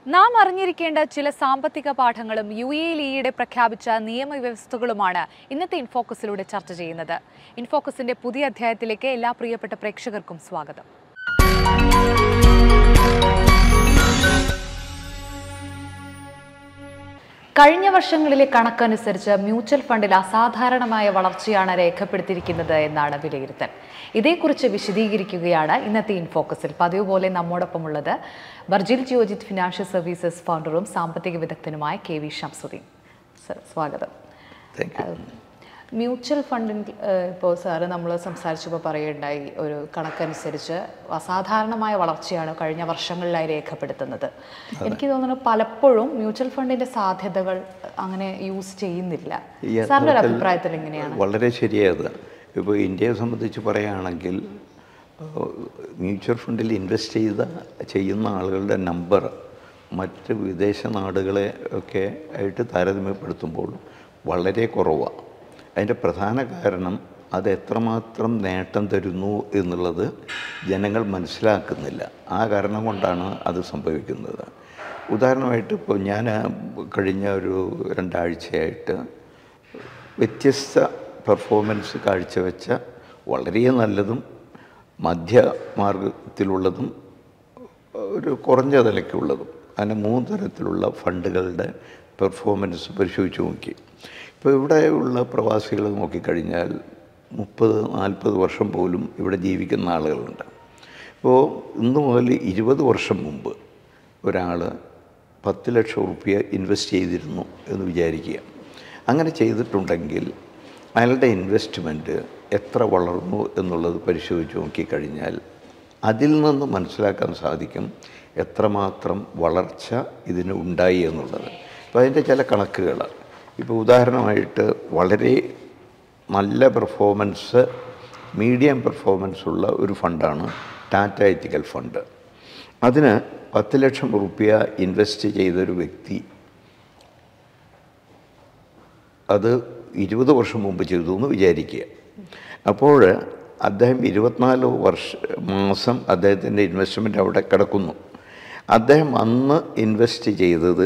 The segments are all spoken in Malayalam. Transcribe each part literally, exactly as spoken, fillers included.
നാം അറിഞ്ഞിരിക്കേണ്ട ചില സാമ്പത്തിക പാഠങ്ങളും യു എയിൽ ഈയിടെ പ്രഖ്യാപിച്ച നിയമവ്യവസ്ഥകളുമാണ് ഇന്നത്തെ ഇൻഫോക്കസിലൂടെ ചർച്ച ചെയ്യുന്നത്. ഇൻഫോക്കസിന്റെ പുതിയ അധ്യായത്തിലേക്ക് എല്ലാ പ്രിയപ്പെട്ട പ്രേക്ഷകർക്കും സ്വാഗതം. കഴിഞ്ഞ വർഷങ്ങളിലെ കണക്കനുസരിച്ച് മ്യൂച്വൽ ഫണ്ടിൽ അസാധാരണമായ വളർച്ചയാണ് രേഖപ്പെടുത്തിയിരിക്കുന്നത് എന്നാണ് വിലയിരുത്തൽ. ഇതേക്കുറിച്ച് വിശദീകരിക്കുകയാണ് ഇന്നത്തെ ഇൻഫോക്കസിൽ. പതിവ് പോലെ നമ്മോടൊപ്പമുള്ളത് വർജിൽ ജിയോജിത് ഫിനാൻഷ്യൽ സർവീസസ് ഫൗണ്ടറും സാമ്പത്തിക വിദഗ്ധനുമായ കെ വി ഷംസുദ്ദീൻ. സർ, സ്വാഗതം. മ്യൂച്വൽ ഫണ്ടിൽ ഇപ്പോൾ സാറ് നമ്മൾ സംസാരിച്ചപ്പോൾ പറയുകയുണ്ടായി, ഒരു കണക്കനുസരിച്ച് അസാധാരണമായ വളർച്ചയാണ് കഴിഞ്ഞ വർഷങ്ങളിലായി രേഖപ്പെടുത്തുന്നത്. എനിക്ക് തോന്നുന്നു പലപ്പോഴും മ്യൂച്വൽ ഫണ്ടിന്റെ സാധ്യതകൾ അങ്ങനെ യൂസ് ചെയ്യുന്നില്ല. സാറിൻ്റെ ഒരു അഭിപ്രായത്തിൽ എങ്ങനെയാണ്? വളരെ ശരിയായത്. ഇപ്പോൾ ഇന്ത്യയെ സംബന്ധിച്ച് പറയുകയാണെങ്കിൽ മ്യൂച്വൽ ഫണ്ടിൽ ഇൻവെസ്റ്റ് ചെയ്ത ചെയ്യുന്ന ആളുകളുടെ നമ്പർ മറ്റ് വിദേശ നാടുകളെ ഒക്കെ ആയിട്ട് താരതമ്യപ്പെടുത്തുമ്പോൾ വളരെ കുറവാണ്. അതിൻ്റെ പ്രധാന കാരണം അത് എത്രമാത്രം നേട്ടം തരുന്നു എന്നുള്ളത് ജനങ്ങൾ മനസ്സിലാക്കുന്നില്ല. ആ കാരണം കൊണ്ടാണ് അത് സംഭവിക്കുന്നത്. ഉദാഹരണമായിട്ട് ഇപ്പോൾ ഞാൻ കഴിഞ്ഞ ഒരു രണ്ടാഴ്ചയായിട്ട് വ്യത്യസ്ത പെർഫോമൻസ് കാഴ്ചവെച്ച വളരെ നല്ലതും മധ്യമാർഗത്തിലുള്ളതും ഒരു കുറഞ്ഞ നിലയ്ക്കുള്ളതും അങ്ങനെ മൂന്ന് തരത്തിലുള്ള ഫണ്ടുകളുടെ പെർഫോമൻസ് പരിശോധിച്ച് നോക്കി. ഇപ്പോൾ ഇവിടെ ഉള്ള പ്രവാസികൾ നോക്കിക്കഴിഞ്ഞാൽ മുപ്പത് നാൽപ്പത് വർഷം പോലും ഇവിടെ ജീവിക്കുന്ന ആളുകളുണ്ട്. ഇപ്പോൾ ഇന്ന് മുതൽ ഇരുപത് വർഷം മുമ്പ് ഒരാൾ പത്ത് ലക്ഷം റുപ്യ ഇൻവെസ്റ്റ് ചെയ്തിരുന്നു എന്ന് വിചാരിക്കുക. അങ്ങനെ ചെയ്തിട്ടുണ്ടെങ്കിൽ അയാളുടെ ഇൻവെസ്റ്റ്മെൻറ്റ് എത്ര വളർന്നു എന്നുള്ളത് പരിശോധിച്ച് നോക്കിക്കഴിഞ്ഞാൽ അതിൽ നിന്ന് മനസ്സിലാക്കാൻ സാധിക്കും എത്രമാത്രം വളർച്ച ഇതിന് ഉണ്ടായി എന്നുള്ളത്. അപ്പോൾ അതിൻ്റെ ചില കണക്കുകൾ, ഇപ്പോൾ ഉദാഹരണമായിട്ട് വളരെ നല്ല പെർഫോമൻസ്, മീഡിയം പെർഫോമൻസ് ഉള്ള ഒരു ഫണ്ടാണ് ടാറ്റ എത്തിക്കൽ ഫണ്ട്. അതിന് പത്ത് ലക്ഷം റുപ്യ ഇൻവെസ്റ്റ് ചെയ്തൊരു വ്യക്തി അത് ഇരുപത് വർഷം മുമ്പ് ചെയ്തു എന്ന് വിചാരിക്കുക. അപ്പോൾ അദ്ദേഹം ഇരുപത്തിനാല് വർഷ മാസം അദ്ദേഹത്തിൻ്റെ ഇൻവെസ്റ്റ്മെൻറ്റ് അവിടെ കിടക്കുന്നു. അദ്ദേഹം അന്ന് ഇൻവെസ്റ്റ് ചെയ്തത്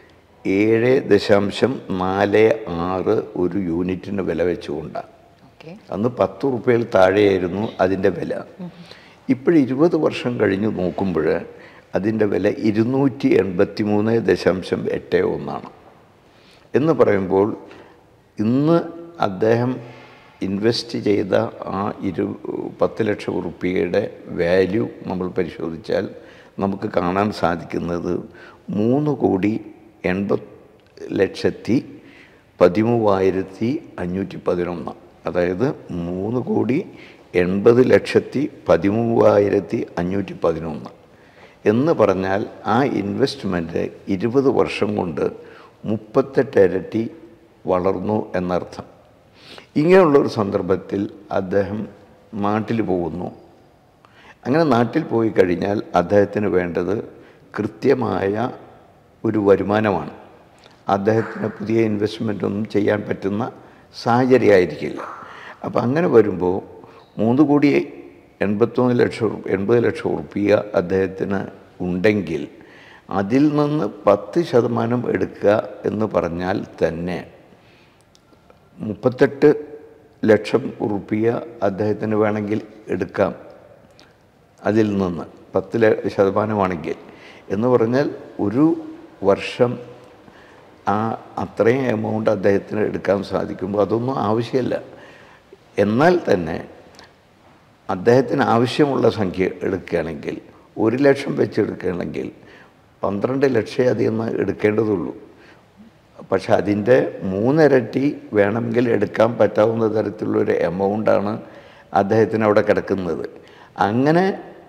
ഏഴ് ദശാംശം നാല് ആറ് ഒരു യൂണിറ്റിന് വില വെച്ചുകൊണ്ടാണ്. അന്ന് പത്ത് റുപ്യയിൽ താഴെയായിരുന്നു അതിൻ്റെ വില. ഇപ്പോഴും ഇരുപത് വർഷം കഴിഞ്ഞ് നോക്കുമ്പോൾ അതിൻ്റെ വില ഇരുന്നൂറ്റി എൺപത്തി മൂന്ന് ദശാംശം എട്ട് ഒന്നാണ്. എന്ന് പറയുമ്പോൾ ഇന്ന് അദ്ദേഹം ഇൻവെസ്റ്റ് ചെയ്ത ആ ഇരു പത്ത് ലക്ഷം റുപ്യയുടെ വാല്യൂ നമ്മൾ പരിശോധിച്ചാൽ നമുക്ക് കാണാൻ സാധിക്കുന്നത് മൂന്ന് കോടി എൺപത് ലക്ഷത്തി പതിമൂവായിരത്തി അഞ്ഞൂറ്റി പതിനൊന്ന് അതായത് മൂന്ന് കോടി എൺപത് ലക്ഷത്തി പതിമൂവായിരത്തി അഞ്ഞൂറ്റി പതിനൊന്ന് എന്ന് പറഞ്ഞാൽ ആ ഇൻവെസ്റ്റ്മെൻറ്റ് ഇരുപത് വർഷം കൊണ്ട് മുപ്പത്തെട്ട് ഇരട്ടി വളർന്നു എന്നർത്ഥം. ഇങ്ങനെയുള്ളൊരു സന്ദർഭത്തിൽ അദ്ദേഹം നാട്ടിൽ പോകുന്നു. അങ്ങനെ നാട്ടിൽ പോയി കഴിഞ്ഞാൽ അദ്ദേഹത്തിന് വേണ്ടത് കൃത്യമായ ഒരു വരുമാനമാണ്. അദ്ദേഹത്തിന് പുതിയ ഇൻവെസ്റ്റ്മെൻ്റ് ഒന്നും ചെയ്യാൻ പറ്റുന്ന സാഹചര്യമായിരിക്കില്ല. അപ്പോൾ അങ്ങനെ വരുമ്പോൾ മൂന്ന് കോടി എൺപത്തൊന്ന് ലക്ഷം എൺപത് ലക്ഷം റുപ്യ അദ്ദേഹത്തിന് ഉണ്ടെങ്കിൽ അതിൽ നിന്ന് പത്ത് ശതമാനം എടുക്കുക എന്ന് പറഞ്ഞാൽ തന്നെ മുപ്പത്തെട്ട് ലക്ഷം റുപ്യ അദ്ദേഹത്തിന് വേണമെങ്കിൽ എടുക്കാം. അതിൽ നിന്ന് പത്ത് ശതമാനമാണെങ്കിൽ എന്ന് പറഞ്ഞാൽ ഒരു വർഷം ആ അത്രയും എമൗണ്ട് അദ്ദേഹത്തിന് എടുക്കാൻ സാധിക്കുമ്പോൾ അതൊന്നും ആവശ്യമില്ല. എന്നാൽ തന്നെ അദ്ദേഹത്തിന് ആവശ്യമുള്ള സംഖ്യ എടുക്കുകയാണെങ്കിൽ ഒരു ലക്ഷം വെച്ച് എടുക്കുകയാണെങ്കിൽ പന്ത്രണ്ട് ലക്ഷം അതിൽ നിന്ന് എടുക്കേണ്ടതുള്ളൂ. പക്ഷെ അതിൻ്റെ മൂന്നിരട്ടി വേണമെങ്കിൽ എടുക്കാൻ പറ്റാവുന്ന തരത്തിലുള്ളൊരു എമൗണ്ടാണ് അദ്ദേഹത്തിന് അവിടെ കിടക്കുന്നത്. അങ്ങനെ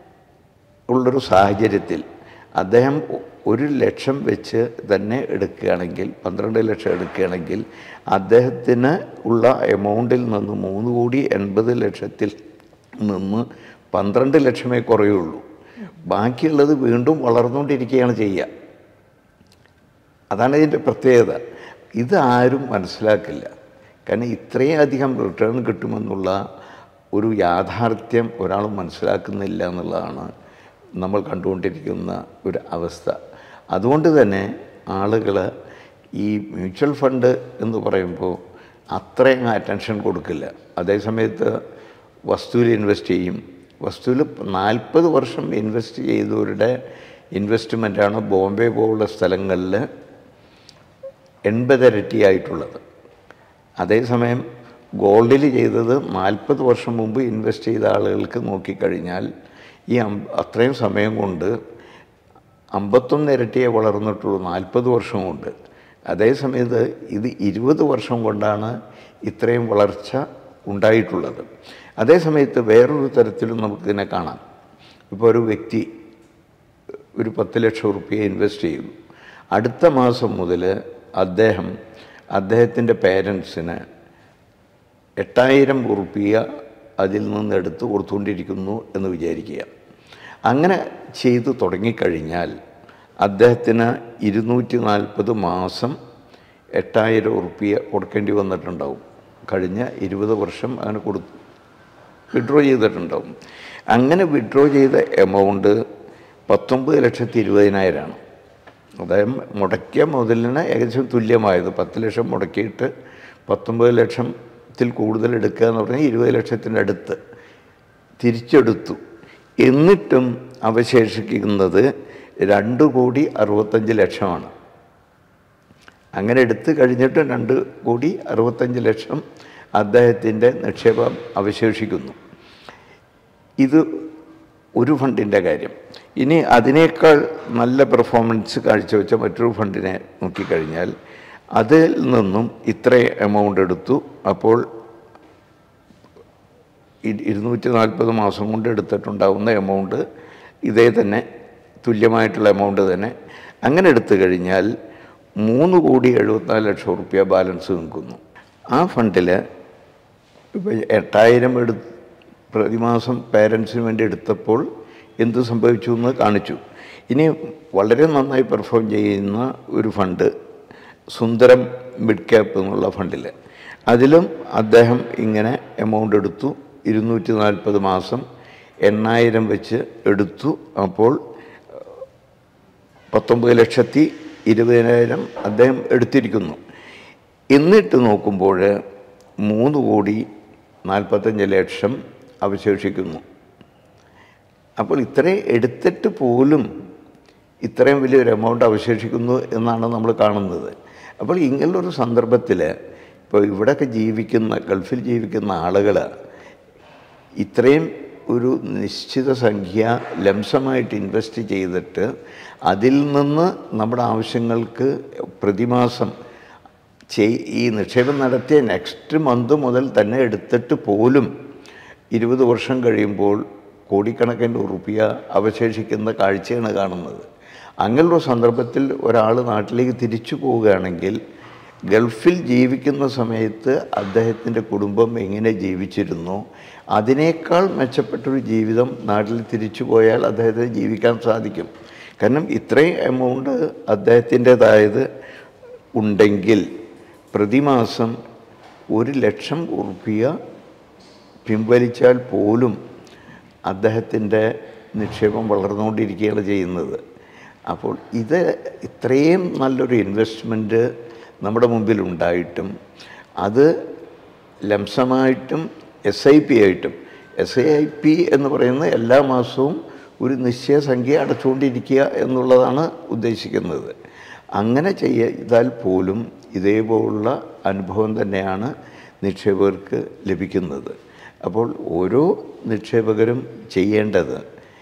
ഉള്ളൊരു സാഹചര്യത്തിൽ അദ്ദേഹം ഒരു ലക്ഷം വെച്ച് തന്നെ എടുക്കുകയാണെങ്കിൽ പന്ത്രണ്ട് ലക്ഷം എടുക്കുകയാണെങ്കിൽ അദ്ദേഹത്തിന് ഉള്ള എമൗണ്ടിൽ നിന്ന് മൂന്ന് കോടി എൺപത് ലക്ഷത്തിൽ നിന്ന് പന്ത്രണ്ട് ലക്ഷമേ കുറയുള്ളൂ. ബാക്കിയുള്ളത് വീണ്ടും വളർന്നുകൊണ്ടിരിക്കുകയാണ് ചെയ്യുക. അതാണ് ഇതിൻ്റെ പ്രത്യേകത. ഇത് ആരും മനസ്സിലാക്കില്ല. കാരണം ഇത്രയും അധികം റിട്ടേൺ കിട്ടുമെന്നുള്ള ഒരു യാഥാർത്ഥ്യം ഒരാളും മനസ്സിലാക്കുന്നില്ല എന്നുള്ളതാണ് നമ്മൾ കണ്ടുകൊണ്ടിരിക്കുന്ന ഒരു അവസ്ഥ. അതുകൊണ്ട് തന്നെ ആളുകൾ ഈ മ്യൂച്വൽ ഫണ്ട് എന്ന് പറയുമ്പോൾ അത്രയും അറ്റൻഷൻ കൊടുക്കില്ല. അതേസമയത്ത് വസ്തുവിൽ ഇൻവെസ്റ്റ് ചെയ്യും. വസ്തുവിൽ നാൽപ്പത് വർഷം ഇൻവെസ്റ്റ് ചെയ്തവരുടെ ഇൻവെസ്റ്റ്മെൻറ്റാണ് ബോംബെ പോലുള്ള സ്ഥലങ്ങളിൽ എൺപതിരട്ടിയായിട്ടുള്ളത്. അതേസമയം ഗോൾഡിൽ ചെയ്തത് നാൽപ്പത് വർഷം മുമ്പ് ഇൻവെസ്റ്റ് ചെയ്ത ആളുകൾക്ക് നോക്കിക്കഴിഞ്ഞാൽ ഈ അത്രയും സമയം കൊണ്ട് അമ്പത്തൊന്ന് ഇരട്ടിയെ വളർന്നിട്ടുള്ളൂ, നാൽപ്പത് വർഷം കൊണ്ട്. അതേസമയത്ത് ഇത് ഇരുപത് വർഷം കൊണ്ടാണ് ഇത്രയും വളർച്ച ഉണ്ടായിട്ടുള്ളത്. അതേസമയത്ത് വേറൊരു തരത്തിലും നമുക്കിതിനെ കാണാം. ഇപ്പോൾ ഒരു വ്യക്തി ഒരു പത്ത് ലക്ഷം റുപ്യ ഇൻവെസ്റ്റ് ചെയ്തു. അടുത്ത മാസം മുതൽ അദ്ദേഹം അദ്ദേഹത്തിൻ്റെ പേരൻസിന് എട്ടായിരം റുപ്യ അതിൽ നിന്ന് എടുത്ത് കൊടുത്തുകൊണ്ടിരിക്കുന്നു എന്ന് വിചാരിക്കുക. അങ്ങനെ ചെയ്തു തുടങ്ങിക്കഴിഞ്ഞാൽ അദ്ദേഹത്തിന് ഇരുന്നൂറ്റി നാൽപ്പത് മാസം എട്ടായിരം റുപ്യ കൊടുക്കേണ്ടി വന്നിട്ടുണ്ടാവും. കഴിഞ്ഞ ഇരുപത് വർഷം അങ്ങനെ കൊടുത്തു വിഡ്രോ ചെയ്തിട്ടുണ്ടാവും. അങ്ങനെ വിഡ്രോ ചെയ്ത എമൗണ്ട് പത്തൊമ്പത് ലക്ഷത്തി ഇരുപതിനായിരമാണ്. അതായത് മുടക്കിയ മുതലിന് ഏകദേശം തുല്യമായത്. പത്ത് ലക്ഷം മുടക്കിയിട്ട് പത്തൊമ്പത് ലക്ഷത്തിൽ കൂടുതൽ എടുക്കുക എന്ന് പറഞ്ഞാൽ ഇരുപത് ലക്ഷത്തിൻ്റെ അടുത്ത് തിരിച്ചെടുത്തു. എന്നിട്ടും അവശേഷിക്കുന്നത് രണ്ട് കോടി അറുപത്തഞ്ച് ലക്ഷമാണ്. അങ്ങനെ എടുത്തു കഴിഞ്ഞിട്ട് രണ്ട് കോടി അറുപത്തഞ്ച് ലക്ഷം അദ്ദേഹത്തിൻ്റെ നിക്ഷേപം അവശേഷിക്കുന്നു. ഇത് ഒരു ഫണ്ടിൻ്റെ കാര്യം. ഇനി അതിനേക്കാൾ നല്ല പെർഫോമൻസ് കാഴ്ചവെച്ച മറ്റൊരു ഫണ്ടിനെ നോക്കിക്കഴിഞ്ഞാൽ അതിൽ നിന്നും ഇത്ര എമൗണ്ട് എടുത്തു. അപ്പോൾ ഇരുന്നൂറ്റി നാൽപ്പത് മാസം കൊണ്ട് എടുത്തിട്ടുണ്ടാകുന്ന എമൗണ്ട് ഇതേ തന്നെ തുല്യമായിട്ടുള്ള എമൗണ്ട് തന്നെ. അങ്ങനെ എടുത്തു കഴിഞ്ഞാൽ മൂന്ന് കോടി എഴുപത്തിനാല് ലക്ഷം റുപ്യ ബാലൻസ് നിൽക്കുന്നു. ആ ഫണ്ടിൽ ഇപ്പോൾ എട്ടായിരം എടു പ്രതിമാസം പേരൻസിന് വേണ്ടി എടുത്തപ്പോൾ എന്ത് സംഭവിച്ചു എന്ന് കാണിച്ചു. ഇനി വളരെ നന്നായി പെർഫോം ചെയ്യുന്ന ഒരു ഫണ്ട് സുന്ദരം മിഡ് ക്യാപ്പ് എന്നുള്ള ഫണ്ടിൽ, അതിലും അദ്ദേഹം ഇങ്ങനെ എമൗണ്ട് എടുത്തു. ഇരുന്നൂറ്റി നാൽപ്പത് മാസം എണ്ണായിരം വെച്ച് എടുത്തു. അപ്പോൾ പത്തൊമ്പത് ലക്ഷത്തി ഇരുപതിനായിരം അദ്ദേഹം എടുത്തിരിക്കുന്നു. എന്നിട്ട് നോക്കുമ്പോൾ മൂന്ന് കോടി നാൽപ്പത്തഞ്ച് ലക്ഷം അവശേഷിക്കുന്നു. അപ്പോൾ ഇത്രയും എടുത്തിട്ട് പോലും ഇത്രയും വലിയൊരു എമൗണ്ട് അവശേഷിക്കുന്നു എന്നാണ് നമ്മൾ കാണുന്നത്. അപ്പോൾ ഇങ്ങനെയൊരു സന്ദർഭത്തിൽ ഇപ്പോൾ ഇവിടെയൊക്കെ ജീവിക്കുന്ന ഗൾഫിൽ ജീവിക്കുന്ന ആളുകൾ ഇത്രയും ഒരു നിശ്ചിത സംഖ്യ ലംസമായിട്ട് ഇൻവെസ്റ്റ് ചെയ്തിട്ട് അതിൽ നിന്ന് നമ്മുടെ ആവശ്യങ്ങൾക്ക് പ്രതിമാസം ചെയ് ഈ നിക്ഷേപം നടത്തിയ നെക്സ്റ്റ് മന്ത് മുതൽ തന്നെ എടുത്തിട്ട് പോലും ഇരുപത് വർഷം കഴിയുമ്പോൾ കോടിക്കണക്കിന് റുപ്യ അവശേഷിക്കുന്ന കാഴ്ചയാണ് കാണുന്നത്. അങ്ങനെയുള്ള സന്ദർഭത്തിൽ ഒരാൾ നാട്ടിലേക്ക് തിരിച്ചു പോവുകയാണെങ്കിൽ ഗൾഫിൽ ജീവിക്കുന്ന സമയത്ത് അദ്ദേഹത്തിൻ്റെ കുടുംബം എങ്ങനെ ജീവിച്ചിരുന്നോ അതിനേക്കാൾ മെച്ചപ്പെട്ടൊരു ജീവിതം നാട്ടിൽ തിരിച്ചു പോയാൽ അദ്ദേഹത്തിന് ജീവിക്കാൻ സാധിക്കും. കാരണം ഇത്രയും എമൗണ്ട് അദ്ദേഹത്തിൻ്റേതായത് ഉണ്ടെങ്കിൽ പ്രതിമാസം ഒരു ലക്ഷം റുപ്യ പിൻവലിച്ചാൽ പോലും അദ്ദേഹത്തിൻ്റെ നിക്ഷേപം വളർന്നുകൊണ്ടിരിക്കുകയാണ് ചെയ്യുന്നത്. അപ്പോൾ ഇത് ഇത്രയും നല്ലൊരു ഇൻവെസ്റ്റ്മെൻറ്റ് നമ്മുടെ മുമ്പിൽ ഉണ്ടായിട്ടും അത് ലംസമായിട്ടും എസ് ഐ പി ആയിട്ടും, എസ് ഐ പി എന്ന് പറയുന്നത് എല്ലാ മാസവും ഒരു നിശ്ചയ സംഖ്യ അടച്ചുകൊണ്ടിരിക്കുക എന്നുള്ളതാണ് ഉദ്ദേശിക്കുന്നത്. അങ്ങനെ ചെയ്താൽ പോലും ഇതേപോലുള്ള അനുഭവം തന്നെയാണ് നിക്ഷേപകർക്ക് ലഭിക്കുന്നത്. അപ്പോൾ ഓരോ നിക്ഷേപകരും ചെയ്യേണ്ടത്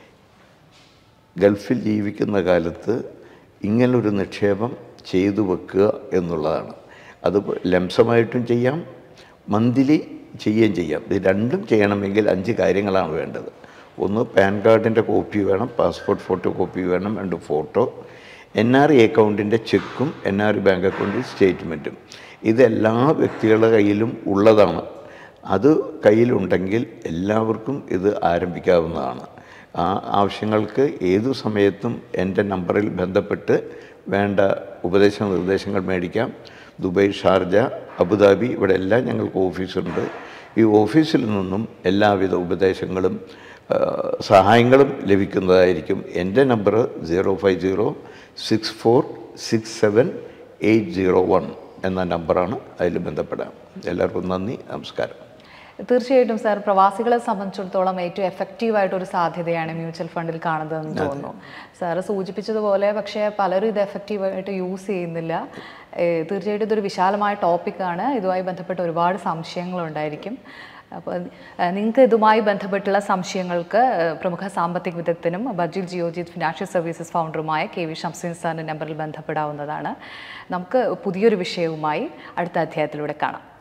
ഗൾഫിൽ ജീവിക്കുന്ന കാലത്ത് ഇങ്ങനൊരു നിക്ഷേപം ചെയ്തു വെക്കുക എന്നുള്ളതാണ്. അത് ലംസമായിട്ടും ചെയ്യാം, മന്ത്ലി ചെയ്യുകയും ചെയ്യാം. ഇത് രണ്ടും ചെയ്യണമെങ്കിൽ അഞ്ച് കാര്യങ്ങളാണ് വേണ്ടത്. ഒന്ന്, പാൻ കാർഡിൻ്റെ കോപ്പി വേണം, പാസ്പോർട്ട് ഫോട്ടോ കോപ്പി വേണം, രണ്ട് ഫോട്ടോ, എൻ ആർ ഐ അക്കൗണ്ടിൻ്റെ ചെക്കും എൻ ആർ ഐ ബാങ്ക് അക്കൗണ്ടിൽ സ്റ്റേറ്റ്മെൻറ്റും. ഇതെല്ലാ വ്യക്തികളുടെ കയ്യിലും ഉള്ളതാണ്. അത് കയ്യിലുണ്ടെങ്കിൽ എല്ലാവർക്കും ഇത് ആരംഭിക്കാവുന്നതാണ്. ആ ആവശ്യങ്ങൾക്ക് ഏതു സമയത്തും എൻ്റെ നമ്പറിൽ ബന്ധപ്പെട്ട് വേണ്ട ഉപദേശ നിർദ്ദേശങ്ങൾ മേടിക്കാം. ദുബായ്, ഷാർജ, അബുദാബി ഇവിടെ എല്ലാം ഞങ്ങൾക്ക് ഓഫീസുണ്ട്. ഈ ഓഫീസിൽ നിന്നും എല്ലാവിധ ഉപദേശങ്ങളും സഹായങ്ങളും ലഭിക്കുന്നതായിരിക്കും. എൻ്റെ number zero five zero six four six seven eight zero one എന്ന നമ്പറാണ്. അതിൽ ബന്ധപ്പെടാം. എല്ലാവർക്കും നന്ദി, നമസ്കാരം. തീർച്ചയായിട്ടും സാർ, പ്രവാസികളെ സംബന്ധിച്ചിടത്തോളം ഏറ്റവും എഫക്റ്റീവായിട്ടൊരു സാധ്യതയാണ് മ്യൂച്വൽ ഫണ്ടിൽ കാണുന്നതെന്ന് തോന്നുന്നു. സാറ് സൂചിപ്പിച്ചതുപോലെ പക്ഷേ പലരും ഇത് എഫക്റ്റീവായിട്ട് യൂസ് ചെയ്യുന്നില്ല. തീർച്ചയായിട്ടും ഇതൊരു വിശാലമായ ടോപ്പിക്കാണ്. ഇതുമായി ബന്ധപ്പെട്ട് ഒരുപാട് സംശയങ്ങളുണ്ടായിരിക്കും. അപ്പോൾ നിങ്ങൾക്ക് ഇതുമായി ബന്ധപ്പെട്ടുള്ള സംശയങ്ങൾക്ക് പ്രമുഖ സാമ്പത്തിക വിദഗ്ധനും ബഡ്ജിൽ ജിയോജിത് ഫിനാൻഷ്യൽ സർവീസസ് ഫൗണ്ടറുമായ കെ വി ഷംസുദ്ദീൻ സാറിൻ്റെ നമ്പറിൽ ബന്ധപ്പെടാവുന്നതാണ്. നമുക്ക് പുതിയൊരു വിഷയവുമായി അടുത്ത അധ്യായത്തിലൂടെ കാണാം.